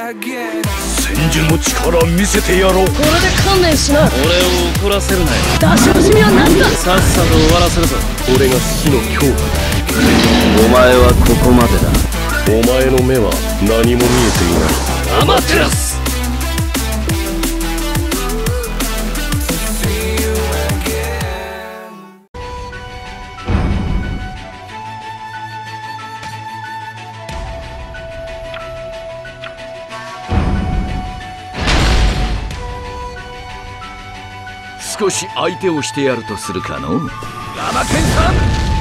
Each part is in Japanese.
千住の力見せてやろう。 これで観念しな。 俺を怒らせるなよ。 出し惜しみはなしだ。 さっさと終わらせるぞ。 俺が死の恐怖だ。 お前はここまでだ。 お前の目は何も見えていない。 アマテラス。 少し相手をしてやるとするかの。ラマケンさん、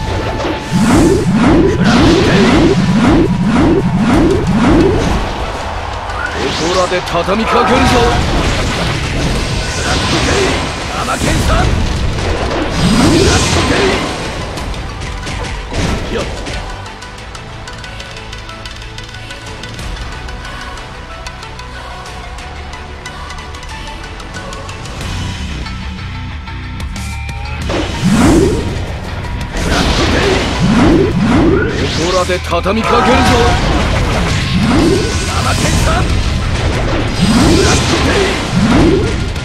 おこらで畳みかけるぞ。ラマケンさん、よっ。空で畳みかけるぞ。ラマケンさん、ブラックペイ。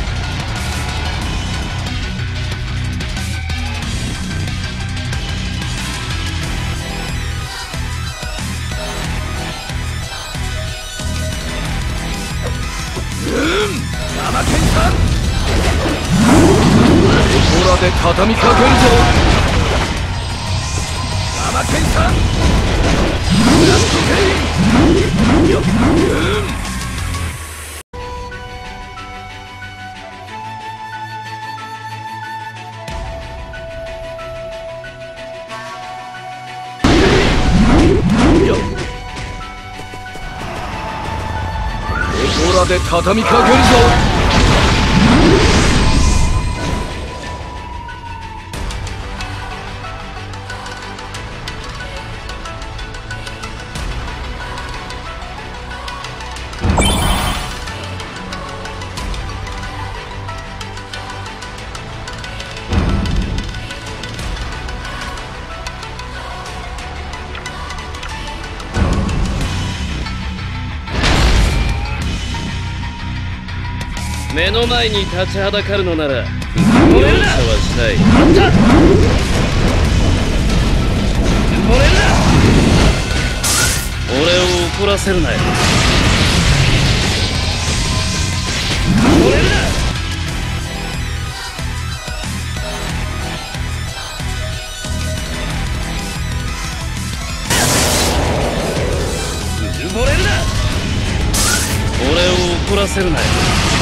ラマケンさん、空で畳みかけるぞ。ラマケンさん、よっ。おこらで畳みかけるぞ。 目の前に立ちはだかるのなら容赦はしない。俺を怒らせるなよ。俺を怒らせるなよ。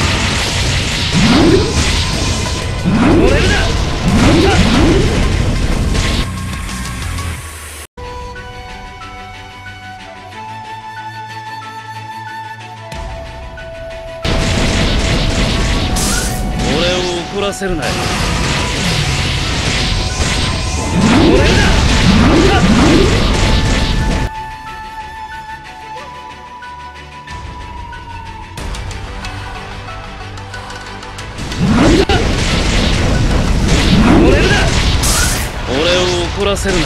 俺を怒らせるなよ。俺を怒らせるなよ。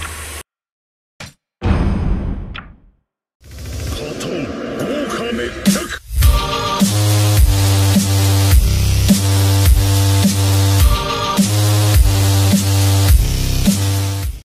豪華め。